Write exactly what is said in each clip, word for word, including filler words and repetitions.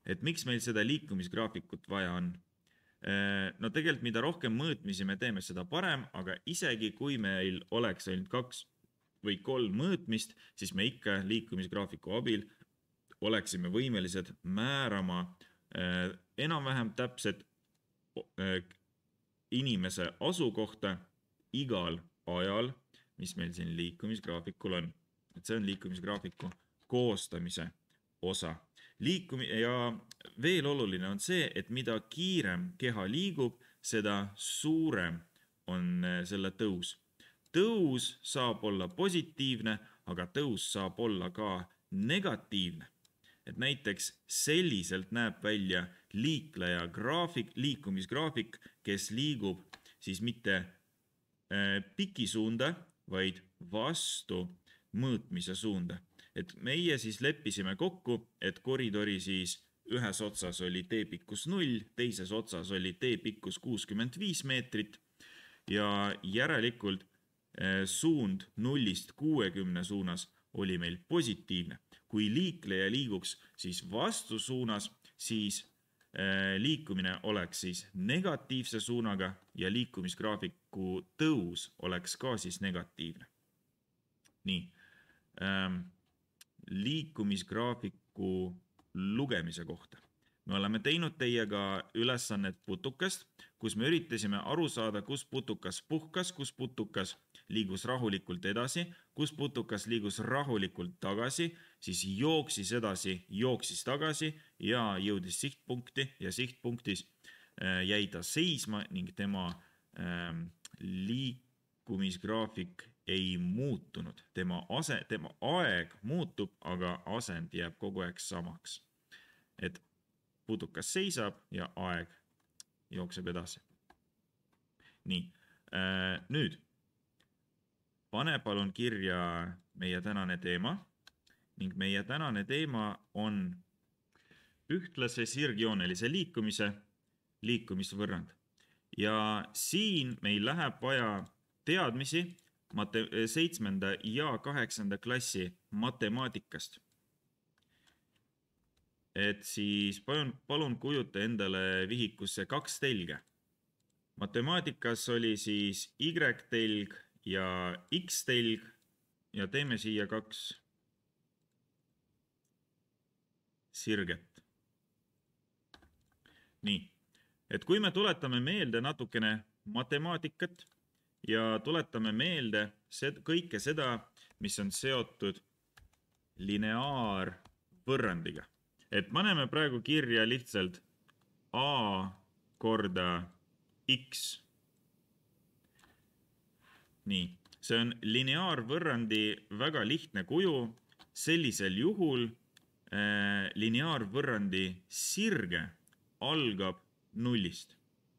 et miks meil seda liikumisgraafikut vaja on? No tegelikult, mida rohkem mõõtmisi me teeme, seda parem, aga isegi kui meil oleks ainult kaks või kolm mõõtmist, siis me ikka liikumisgraafiku abil oleksime võimelised määrama enam-vähem täpset inimese asukohta igal ajal, mis meil siin liikumisgraafikul on. Et see on liikumisgraafiku koostamise osa. Liikumi- ja veel oluline on see, et mida kiirem keha liigub, seda suurem on selle tõus. Tõus saab olla positiivne, aga tõus saab olla ka negatiivne. Et näiteks selliselt näeb välja liikleja graafik, liikumisgraafik, kes liigub siis mitte pikisuunda, vaid vastu mõõtmise suunda. Et meie siis leppisime kokku, et koridori siis ühes otsas oli teepikkus null, teises otsas oli teepikkus kuuskümmend viis meetrit ja järelikult suund nullist kuuekümne suunas oli meil positiivne. Kui liikleja liiguks siis vastu suunas, siis liikumine oleks siis negatiivse suunaga ja liikumisgraafiku tõus oleks ka siis negatiivne. Nii. Ähm, liikumisgraafiku lugemise kohta. Me oleme teinud teiega ülesannet putukast, kus me üritasime aru saada, kus putukas puhkas, kus putukas liigus rahulikult edasi, kus putukas liigus rahulikult tagasi, siis jooksis edasi, jooksis tagasi ja jõudis sihtpunkti ja sihtpunktis jäi ta seisma ning tema liikumisgraafik ei muutunud. Tema, ase, tema aeg muutub, aga asend jääb kogu aeg samaks. Et putukas seisab ja aeg jookseb edasi. Nii, nüüd pane palun kirja meie tänane teema ning meie tänane teema on ühtlase sirgjoonelise liikumise liikumisvõrrand. Ja siin meil läheb vaja teadmisi seitsmenda ja kaheksanda klassi matemaatikast. Et siis palun, palun kujuta endale vihikusse kaks telge. Matemaatikas oli siis Y-telg ja X-telg ja teeme siia kaks sirget. Nii, et kui me tuletame meelde natukene matemaatikat ja tuletame meelde kõike seda, mis on seotud lineaarvõrrandiga. Et paneme praegu kirja lihtsalt A korda X. Nii, see on lineaarvõrrandi väga lihtne kuju. Sellisel juhul äh, lineaarvõrrandi sirge algab nullist.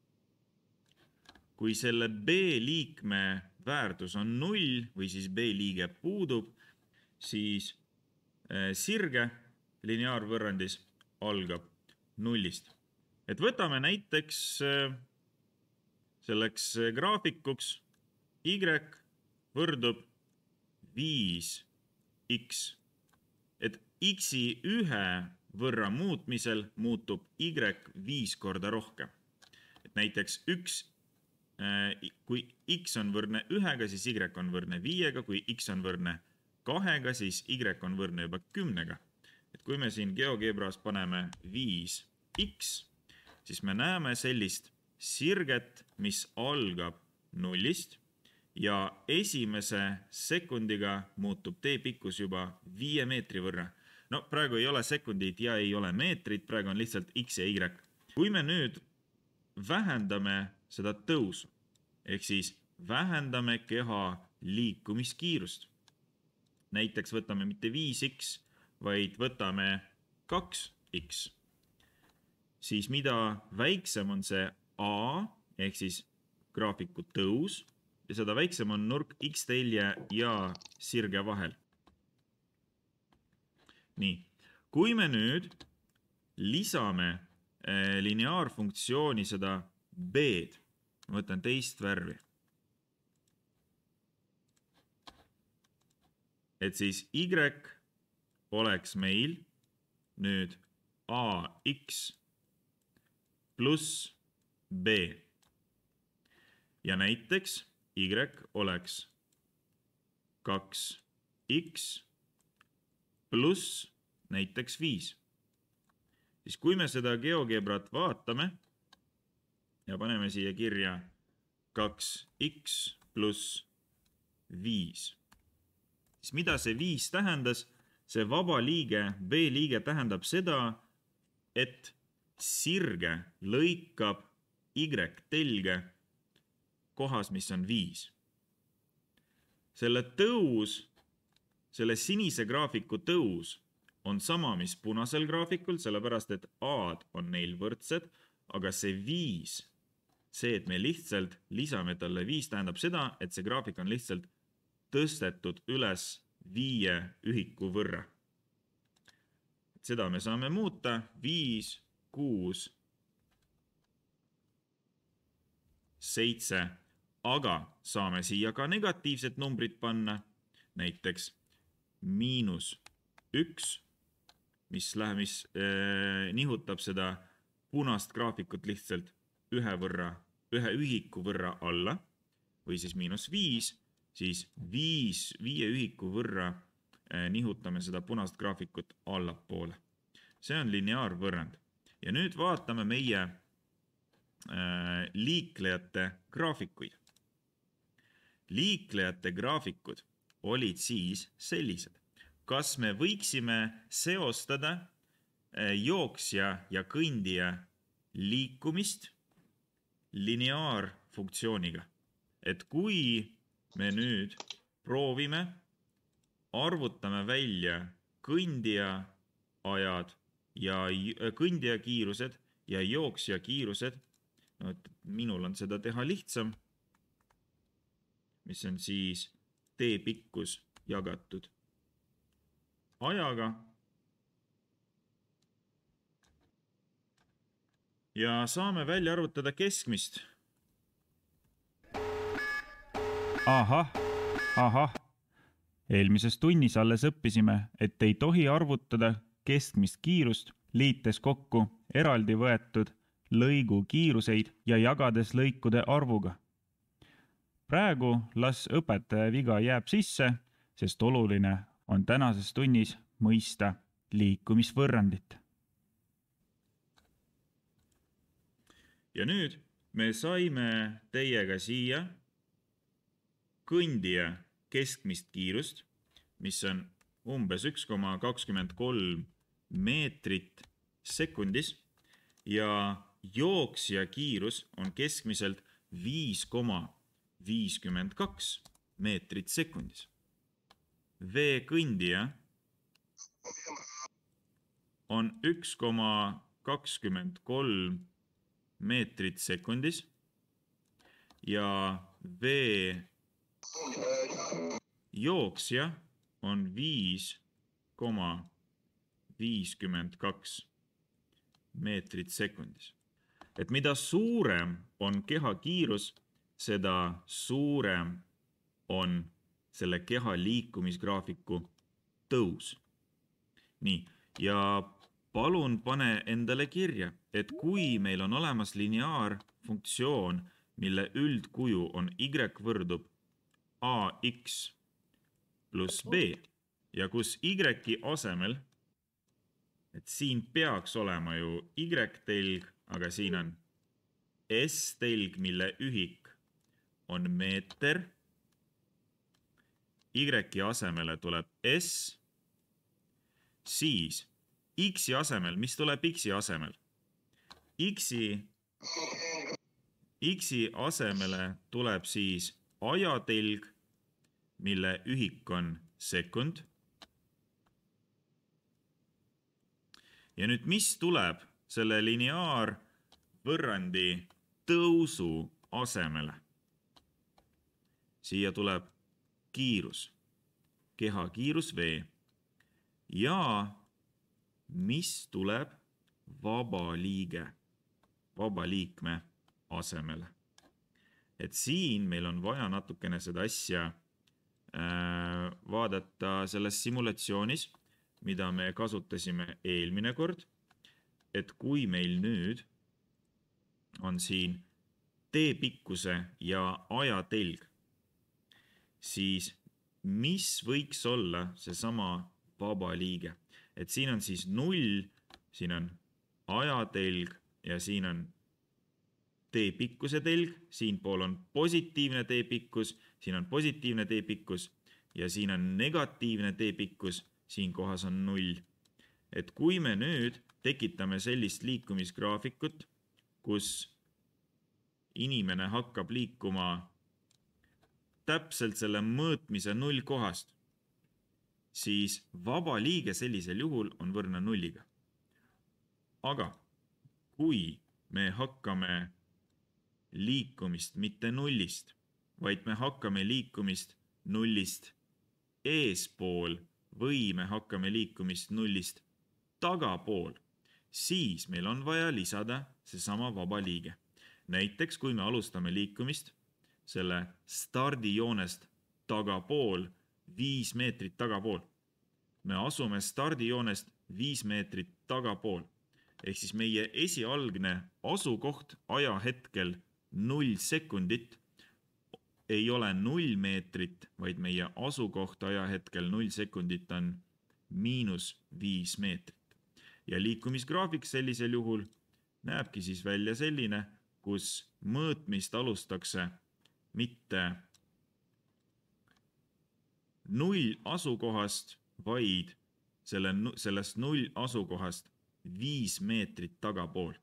Kui selle B liikme väärtus on null või siis B liige puudub, siis äh, sirge lineaarvõrrandis algab nullist. Et võtame näiteks selleks graafikuks Y võrdub viis X. Et X-i ühe võrra muutmisel muutub Y viis korda rohkem. Et näiteks üks, kui X on võrdne ühega, siis Y on võrdne viiega, kui X on võrdne kahega, siis Y on võrdne juba kümnega. Et kui me siin GeoGebras paneme viis X, siis me näeme sellist sirget, mis algab nullist ja esimese sekundiga muutub teepikkus juba viie meetri võrra. No praegu ei ole sekundid ja ei ole meetrid, praegu on lihtsalt X ja Y. Kui me nüüd vähendame seda tõusu, ehk siis vähendame keha liikumiskiirust, näiteks võtame mitte viis X, vaid võtame kaks X. Siis mida väiksem on see A, ehk siis graafiku tõus, ja seda väiksem on nurk X-telje ja sirge vahel. Nii, kui me nüüd lisame lineaarfunktsiooni seda B-d, ma võtan teist värvi, et siis Y oleks meil nüüd ax pluss b. Ja näiteks y oleks kaks x pluss näiteks viis. Siis kui me seda GeoGebrat vaatame ja paneme siia kirja kaks x pluss viis, siis mida see viis tähendas? See vaba liige, B liige tähendab seda, et sirge lõikab Y telge kohas, mis on viis. Selle tõus, selle sinise graafiku tõus on sama, mis punasel graafikul, sellepärast et A-d on neil võrdsed, aga see viis, see, et me lihtsalt lisame talle viis, tähendab seda, et see graafik on lihtsalt tõstetud üles viie ühiku võrra. Seda me saame muuta viis, kuus, seitse, aga saame siia ka negatiivset numbrit panna, näiteks miinus üks, mis, läheb, mis äh, nihutab seda punast graafikut lihtsalt ühe võrra, ühe ühiku võrra alla, või siis miinus viis, siis viis, viie ühiku võrra eh, nihutame seda punast graafikut allapoole. See on lineaarvõrrand. Ja nüüd vaatame meie eh, liiklejate graafikuid. Liiklejate graafikud olid siis sellised. Kas me võiksime seostada eh, jooksja ja kõndija liikumist lineaarfunktsiooniga? Et kui me nüüd proovime, arvutame välja kõndija ajad ja kõndija kiirused ja jooksja kiirused, no, et minul on seda teha lihtsam, mis on siis tee pikkus jagatud ajaga. Ja saame välja arvutada keskmist. Ahah, ahah. Eelmises tunnis alles õppisime, et ei tohi arvutada keskmist kiirust, liites kokku eraldi võetud lõigu kiiruseid ja jagades lõikude arvuga. Praegu las õpetaja viga jääb sisse, sest oluline on tänases tunnis mõista liikumisvõrrandit. Ja nüüd me saime teiega siia kõndija keskmist kiirust, mis on umbes üks koma kakskümmend kolm meetrit sekundis ja jooksja kiirus on keskmiselt viis koma viiskümmend kaks meetrit sekundis. V kõndija on üks koma kakskümmend kolm meetrit sekundis ja V jooksja on viis koma viiskümmend kaks meetrit sekundis. Et mida suurem on keha kiirus, seda suurem on selle keha liikumisgraafiku tõus. Nii, ja palun pane endale kirja, et kui meil on olemas lineaarfunktsioon, mille üldkuju on y võrdub ax pluss b ja kus y asemel, et siin peaks olema ju y-telg, aga siin on s-telg, mille ühik on meeter, y asemele tuleb s, siis x-i asemel, mis tuleb x-i asemel? X-i, x-i asemele tuleb siis ajatelg, mille ühik on sekund. Ja nüüd mis tuleb selle lineaarvõrrandi tõusu asemele? Siia tuleb kiirus, keha kiirus v ja mis tuleb vaba liige, vaba liikme asemele. Et siin meil on vaja natukene seda asja äh, vaadata selles simulatsioonis, mida me kasutasime eelmine kord. et kui meil nüüd on siin teepikkuse ja ajatelg, siis mis võiks olla see sama vaba liige? Et siin on siis null, siin on ajatelg ja siin on teepikkuse telg, siin pool on positiivne teepikkus, siin on positiivne teepikkus ja siin on negatiivne teepikkus, siin kohas on null. Et kui me nüüd tekitame sellist liikumisgraafikut, kus inimene hakkab liikuma täpselt selle mõõtmise null kohast, siis vaba liige sellisel juhul on võrdne nulliga. Aga kui me hakkame liikumist mitte nullist, vaid me hakkame liikumist nullist eespool või me hakkame liikumist nullist tagapool, siis meil on vaja lisada seesama vaba liige. Näiteks, kui me alustame liikumist selle stardijoonest tagapool, viis meetrit tagapool. Me asume stardijoonest viis meetrit tagapool. Ehk siis meie esialgne asukoht ajahetkel null sekundit ei ole null meetrit, vaid meie asukoht ajahetkel null sekundit on miinus viis meetrit. Ja liikumisgraafik sellisel juhul näebki siis välja selline, kus mõõtmist alustakse mitte null asukohast, vaid selle, sellest null asukohast viis meetrit tagapool.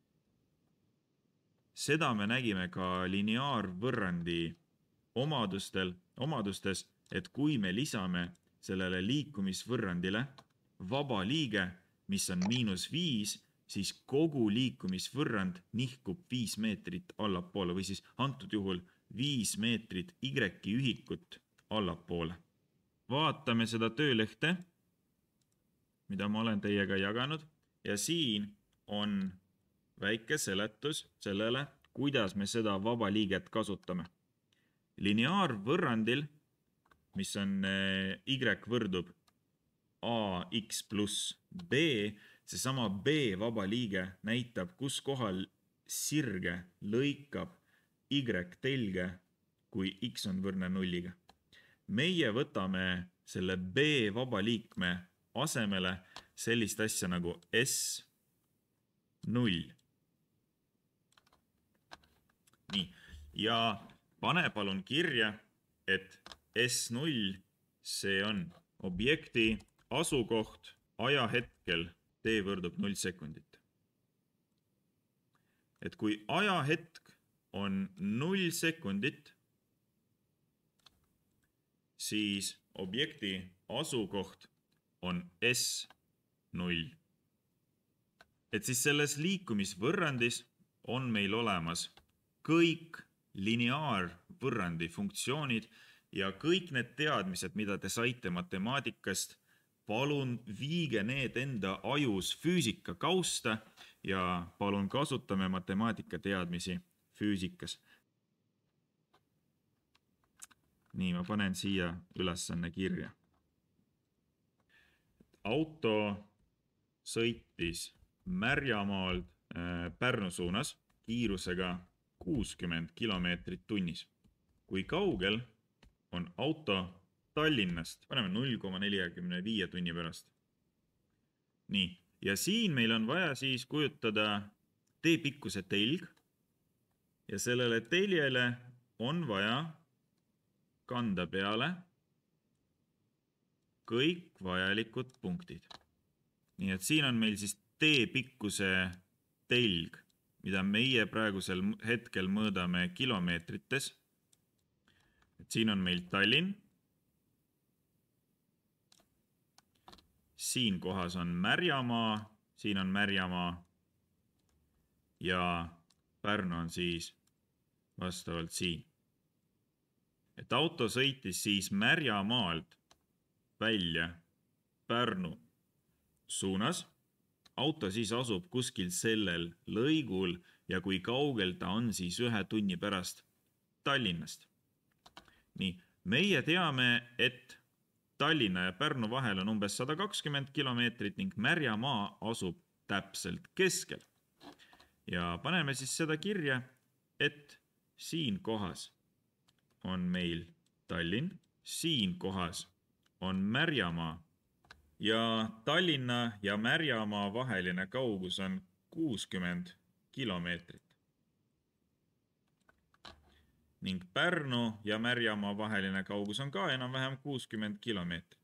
Seda me nägime ka lineaarvõrrandi omadustel, omadustes, et kui me lisame sellele liikumisvõrrandile vaba liige, mis on miinus viis, siis kogu liikumisvõrrand nihkub viis meetrit allapoole või siis antud juhul viis meetrit Y-i ühikut allapoole. Vaatame seda töölehte, mida ma olen teiega jaganud ja siin on väike seletus sellele, kuidas me seda vaba liiget kasutame. Lineaarvõrrandil, mis on Y võrdub ax pluss b, seesama b vaba liige näitab, kus kohal sirge lõikab Y telge, kui x on võrdne nulliga. Meie võtame selle b vaba liikme asemele sellist asja nagu S null. Nii, ja pane palun kirja, et S null, see on objekti asukoht ajahetkel t võrdub null sekundit. Et kui ajahetk on null sekundit, siis objekti asukoht on S null. Et siis selles liikumisvõrrandis on meil olemas kõik lineaarvõrrandi funktsioonid ja kõik need teadmised, mida te saite matemaatikast, palun viige need enda ajus füüsika kausta ja palun kasutame matemaatika teadmisi füüsikas. Nii, ma panen siia ülesanne kirja. Auto sõitis Märjamaalt Pärnu suunas kiirusega kuuskümmend kilomeetrit tunnis. Kui kaugel on auto Tallinnast? Paneme null koma nelikümmend viis tunni pärast. Nii, ja siin meil on vaja siis kujutada teepikkuse telg ja sellele teljele on vaja kanda peale kõik vajalikud punktid. Nii et siin on meil siis teepikkuse telg, mida meie praegusel hetkel mõõdame kilomeetrites. Et siin on meil Tallinn. Siin kohas on Märjamaa, siin on Märjamaa ja Pärnu on siis vastavalt siin. Et auto sõitis siis Märjamaalt välja Pärnu suunas. Auto siis asub kuskil sellel lõigul ja kui kaugel ta on siis ühe tunni pärast Tallinnast. Nii, meie teame, et Tallinna ja Pärnu vahel on umbes sada kakskümmend kilomeetrit ning Märjamaa asub täpselt keskel. Ja paneme siis seda kirja, et siin kohas on meil Tallinn, siin kohas on Märjamaa ja Tallinna ja Märjamaa vaheline kaugus on kuuskümmend kilomeetrit. Ning Pärnu ja Märjamaa vaheline kaugus on ka enam-vähem kuuskümmend kilomeetrit.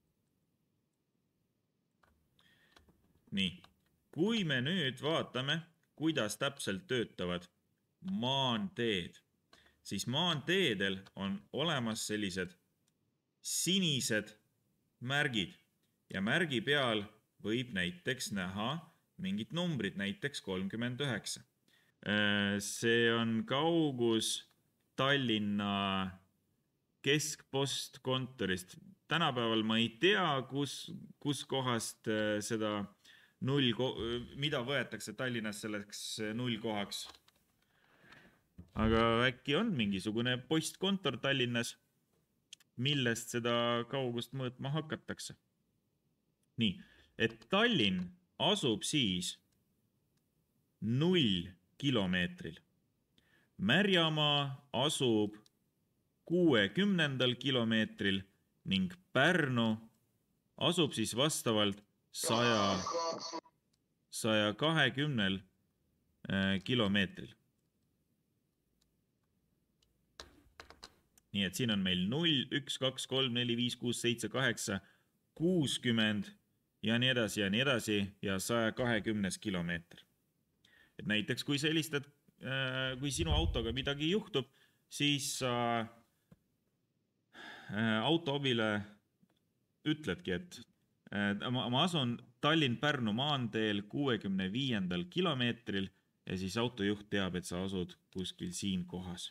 Nii, kui me nüüd vaatame, kuidas täpselt töötavad maanteed, siis maanteedel on olemas sellised sinised märgid ja märgi peal võib näiteks näha mingid numbrid, näiteks kolmkümmend üheksa. See on kaugus Tallinna keskpostkontorist. Tänapäeval ma ei tea, kus, kus kohast seda null, mida võetakse Tallinnas selleks null kohaks. Aga äkki on mingisugune postkontor Tallinnas, millest seda kaugust mõõtma hakatakse. Nii, et Tallinn asub siis null kilomeetril. Märjamaa asub kuuekümnendal kilomeetril ning Pärnu asub siis vastavalt saja kahekümnel kilomeetril. Nii et siin on meil null, üks, kaks, kolm, neli, viis, kuus, seitse, kaheksa, kuuskümmend ja nii edasi ja nii edasi ja saja kahekümnes kilomeeter. Et näiteks kui sa helistad, kui sinu autoga midagi juhtub, siis sa autoobile ütledki, et ma asun Tallinn-Pärnu maanteel kuuekümne viiendal kilomeetril ja siis autojuht teab, et sa asud kuskil siin kohas.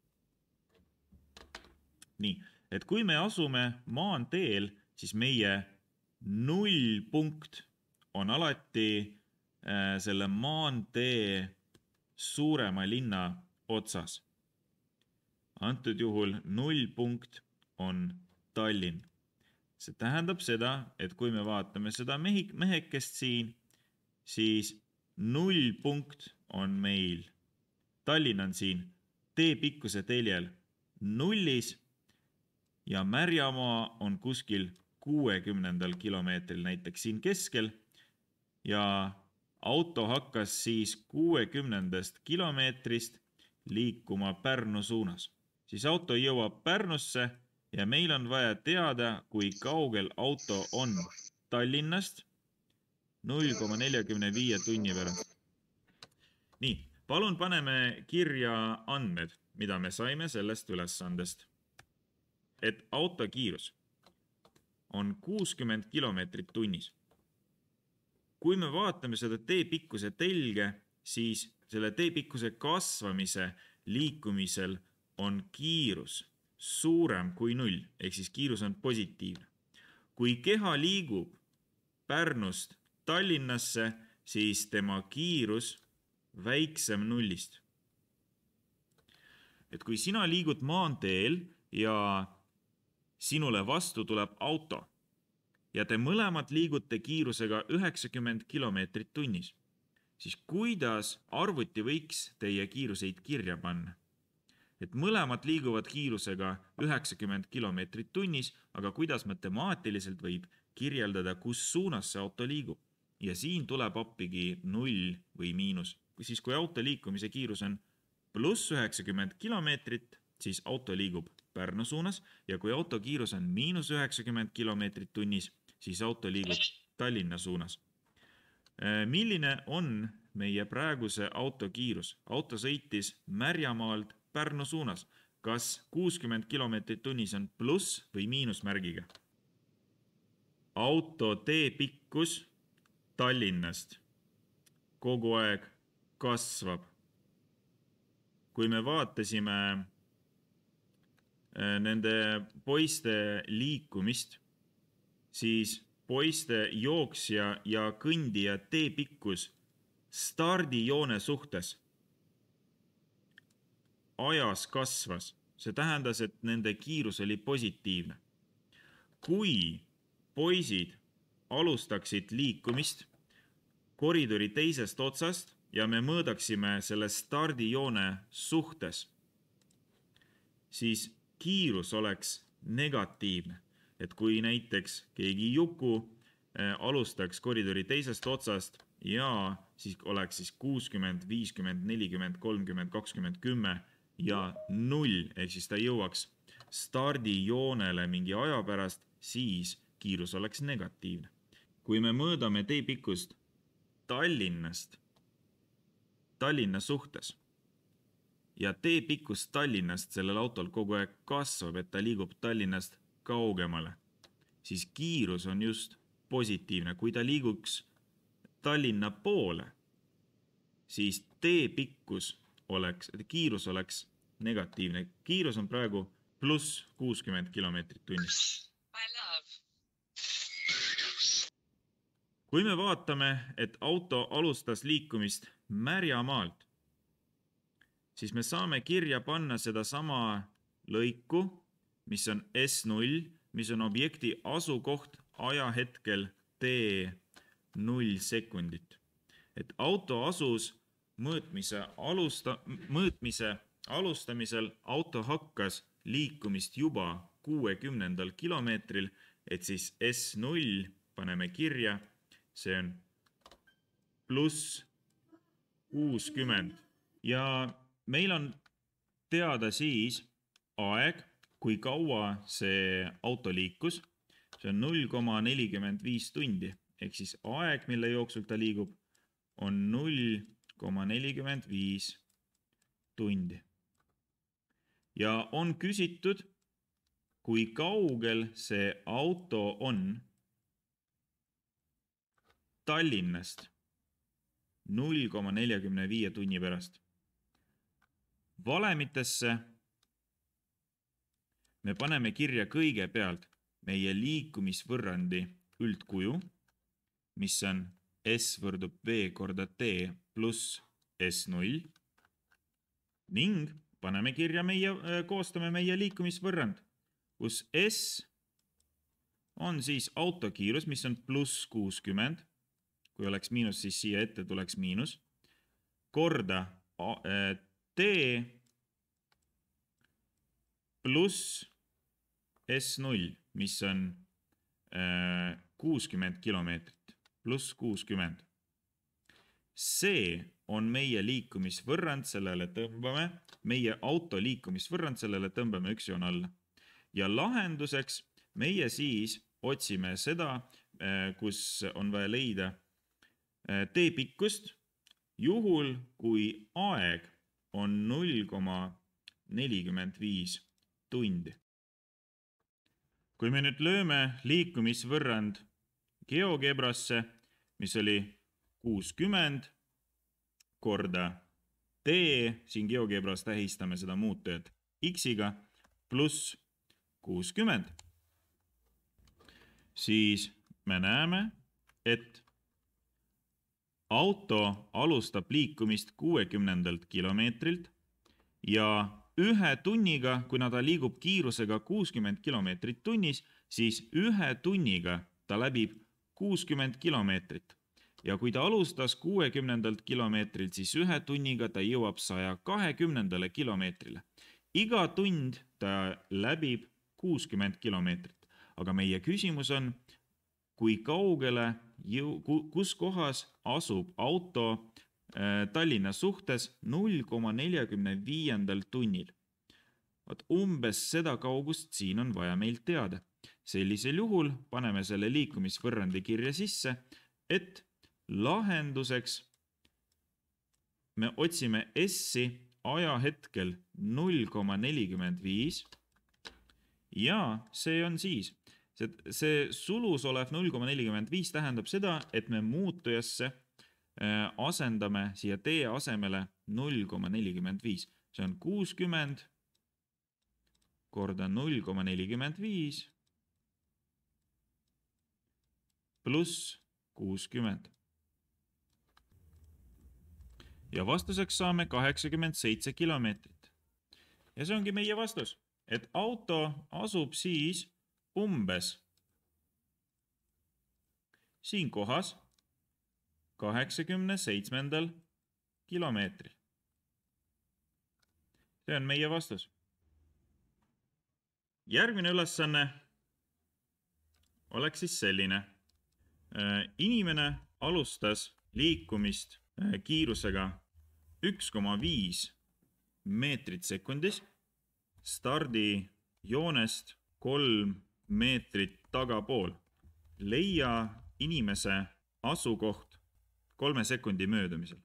Nii, et kui me asume maanteel, siis meie null punkt on alati selle maantee suurema linna otsas. Antud juhul null punkt on Tallinn. See tähendab seda, et kui me vaatame seda mehekest siin, siis null punkt on meil. Tallinn on siin teepikkuse teljel nullis ja Märjamaa on kuskil kuuekümnendal kilomeetril näiteks siin keskel ja auto hakkas siis kuuekümnendast kilomeetrist liikuma Pärnu suunas. Siis auto jõuab Pärnusse ja meil on vaja teada, kui kaugel auto on Tallinnast null koma nelikümmend viis tunni pärast. Nii, palun paneme kirja andmed, mida me saime sellest ülesandest. Et auto kiirus on kuuskümmend kilomeetrit tunnis. Kui me vaatame seda teepikkuse telge, siis selle teepikkuse kasvamise liikumisel on kiirus suurem kui null, ehk siis kiirus on positiivne. Kui keha liigub Pärnust Tallinnasse, siis tema kiirus väiksem nullist. Et kui sina liigud maanteel ja sinule vastu tuleb auto ja te mõlemad liigute kiirusega üheksakümmend kilomeetrit tunnis, siis kuidas arvuti võiks teie kiiruseid kirja panna? Et mõlemad liiguvad kiirusega üheksakümmend kilomeetrit tunnis, aga kuidas matemaatiliselt võib kirjeldada, kus suunas see auto liigub? Ja siin tuleb appigi null või miinus. Siis kui auto liikumise kiirus on pluss üheksakümmend kilomeetrit, siis auto liigub Pärnu suunas ja kui auto kiirus on miinus üheksakümmend kilomeetrit tunnis, siis auto liigub Tallinna suunas. Milline on meie praeguse auto kiirus? Auto sõitis Märjamaalt Pärnu suunas. Kas kuuskümmend kilomeetrit tunnis on pluss või miinusmärgiga? Auto teepikkus Tallinnast kogu aeg kasvab. Kui me vaatasime nende poiste liikumist, siis poiste jooksja ja kõndija teepikkus stardijoone suhtes ajas kasvas. See tähendas, et nende kiirus oli positiivne. Kui poisid alustaksid liikumist, koridori teisest otsast ja me mõõdaksime selle stardijoone suhtes, siis kiirus oleks negatiivne. Et kui näiteks keegi Juku alustaks koridori teisest otsast ja siis oleks siis kuuskümmend, viiskümmend, nelikümmend, kolmkümmend, kakskümmend, kümme ja null, ehk siis ta jõuaks stardijoonele mingi aja pärast, siis kiirus oleks negatiivne. Kui me mõõdame tee pikkust Tallinnast Tallinna suhtes ja tee pikkus Tallinnast sellel autol kogu aeg kasvab, et ta liigub Tallinnast kaugemale, siis kiirus on just positiivne. Kui ta liiguks Tallinna poole, siis tee pikkus oleks, kiirus oleks negatiivne. Kiirus on praegu pluss kuuskümmend kilomeetrit tunnis. Kui me vaatame, et auto alustas liikumist Märjamaalt, siis me saame kirja panna seda sama lõiku, mis on S null, mis on objekti asukoht ajahetkel T null sekundit. Et auto asus mõõtmise, alusta, mõõtmise alustamisel, auto hakkas liikumist juba kuuekümnendal kilomeetril, et siis S null paneme kirja, see on pluss kuuskümmend. Ja meil on teada siis aeg, kui kaua see auto liikus. See on null koma nelikümmend viis tundi. Ehk siis aeg, mille jooksul ta liigub, on null koma nelikümmend viis tundi. Ja on küsitud, kui kaugel see auto on Tallinnast null koma nelikümmend viis tunni pärast. Valemitesse me paneme kirja kõigepealt meie liikumisvõrrandi üldkuju, mis on S võrdub V korda T pluss S null ning paneme kirja meie, koostame meie liikumisvõrrand, kus S on siis autokiirus, mis on pluss kuuskümmend. Kui oleks miinus, siis siia ette tuleks miinus. Korda T pluss S null, mis on kuuskümmend kilomeetrit. Pluss kuuskümmend. See on meie liikumisvõrrand, sellele tõmbame, meie auto liikumisvõrrand, sellele tõmbame üks joon alla. Ja lahenduseks meie siis otsime seda, kus on vaja leida tee pikkust, juhul kui aeg on null koma nelikümmend viis tundi. Kui me nüüd lööme liikumisvõrrand GeoGebrasse, mis oli kuuskümmend korda T, siin GeoGebras tähistame seda muutujat X-iga, pluss kuuskümmend, siis me näeme, et auto alustab liikumist kuuekümnendalt kilomeetrilt ja ühe tunniga, kui ta liigub kiirusega kuuskümmend kilomeetrit tunnis, siis ühe tunniga ta läbib kuuskümmend kilomeetrit. Ja kui ta alustas kuuekümnendalt kilomeetrilt, siis ühe tunniga ta jõuab saja kahekümnendale kilomeetrile. Iga tund ta läbib kuuskümmend kilomeetrit. Aga meie küsimus on, kui kaugele, kus kohas asub auto Tallinna suhtes null koma nelikümmend viis tunnil. Umbes seda kaugust siin on vaja meil teada. Sellisel juhul paneme selle liikumisvõrrandi kirja sisse, et lahenduseks me otsime S-i ajahetkel null koma nelikümmend viis ja see on siis. See, see sulus olev null koma nelikümmend viis tähendab seda, et me muutujasse asendame siia T asemele null koma nelikümmend viis. See on kuuskümmend korda null koma nelikümmend viis pluss kuuskümmend. Ja vastuseks saame kaheksakümmend seitse kilomeetrit. Ja see ongi meie vastus, et auto asub siis umbes siin kohas kaheksakümne seitsmendal kilomeetril. See on meie vastus. Järgmine ülesanne oleks siis selline. Inimene alustas liikumist kiirusega üks koma viis meetrit sekundis, stardi joonest kolm meetrit tagapool. Leia inimese asukoht kolme sekundi möödumisel.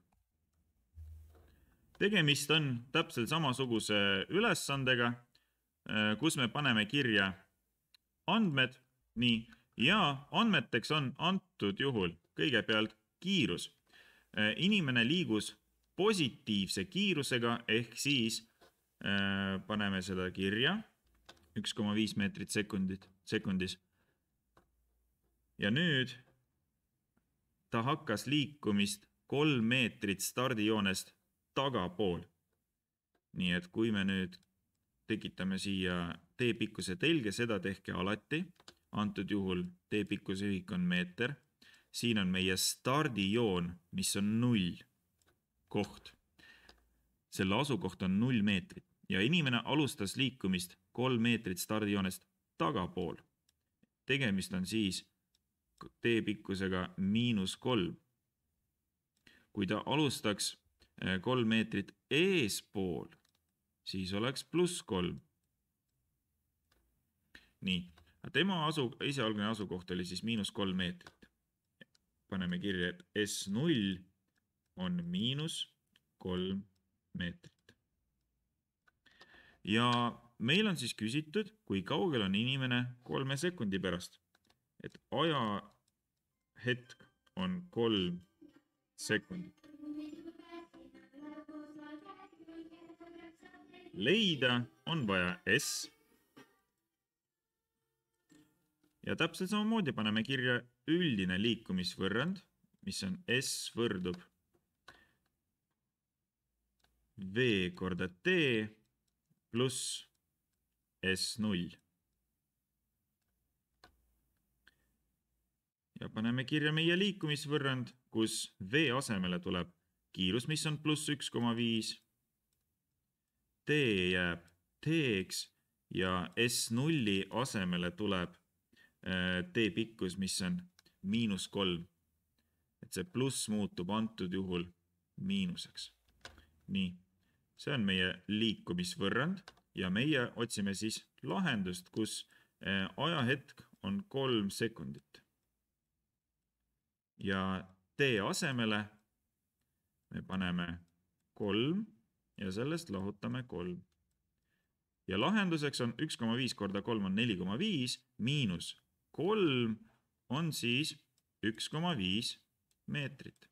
Tegemist on täpselt samasuguse ülesandega, kus me paneme kirja andmed, nii, ja andmeteks on antud juhul kõigepealt kiirus. Inimene liigus positiivse kiirusega, ehk siis äh, paneme seda kirja üks koma viis meetrit sekundit, sekundis. Ja nüüd ta hakkas liikumist kolm meetrit stardijoonest tagapool. Nii et kui me nüüd tekitame siia teepikkuse telge, seda tehke alati. Antud juhul teepikkuse ühik on meeter. Siin on meie stardijoon, mis on null koht. Selle asukoht on null meetrit ja inimene alustas liikumist kolm meetrit stardijoonest tagapool. Tegemist on siis teepikkusega miinus kolm. Kui ta alustaks kolm meetrit eespool, siis oleks pluss kolm. Nii, tema asu, esialgne asukoht oli siis miinus kolm meetrit. Paneme kirja, et S null on miinus kolm meetrit. Ja meil on siis küsitud, kui kaugel on inimene kolme sekundi pärast. Et aja hetk on kolm sekundit. Leida on vaja S. Ja täpselt samamoodi paneme kirja üldine liikumisvõrrand, mis on S võrdub V korda T pluss S null. Ja paneme kirja meie liikumisvõrrand, kus V asemele tuleb kiirus, mis on pluss üks koma viis. T jääb T-ks ja S nulli asemele tuleb T pikkus, mis on miinus kolm. Et see pluss muutub antud juhul miinuseks. Nii, see on meie liikumisvõrrand ja meie otsime siis lahendust, kus ajahetk on kolm sekundit. Ja T asemele me paneme kolm ja sellest lahutame kolm. Ja lahenduseks on üks koma viis korda kolm on neli koma viis, miinus kolm on siis üks koma viis meetrit.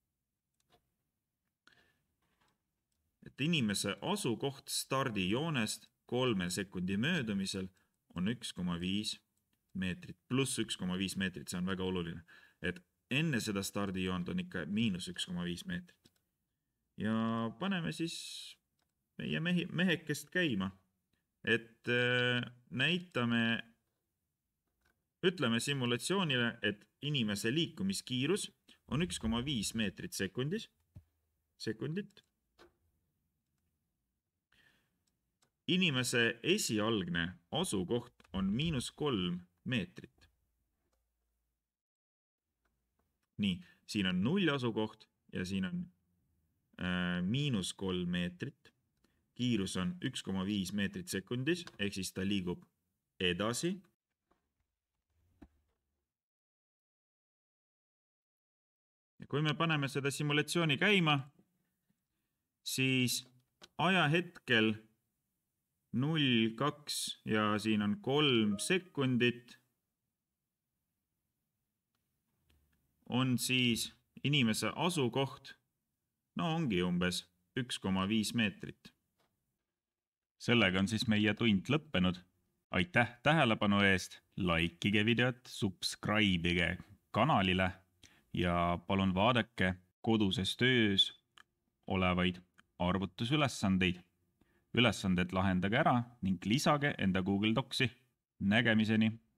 Et inimese asukoht stardijoonest kolme sekundi möödumisel on üks koma viis meetrit, pluss üks koma viis meetrit, see on väga oluline. Et enne seda stardijoont on ikka miinus üks koma viis meetrit. Ja paneme siis meie mehi, mehekest käima, et äh, näitame, ütleme simulatsioonile, et inimese liikumiskiirus on üks koma viis meetrit sekundis, sekundit. Inimese esialgne asukoht on miinus kolm meetrit. Nii, siin on null asukoht ja siin on äh, miinus kolm meetrit. Kiirus on üks koma viis meetrit sekundis, ehk siis ta liigub edasi. Ja kui me paneme seda simulatsiooni käima, siis ajahetkel null kaks ja siin on kolm sekundit on siis inimese asukoht, no ongi umbes üks koma viis meetrit. Sellega on siis meie tund lõppenud. Aitäh tähelepanu eest, laikige videot, subscribe'ige kanalile ja palun vaadake koduses töös olevaid arvutusülesandeid. Ülesanded lahendage ära ning lisage enda Google Docsi. Nägemiseni!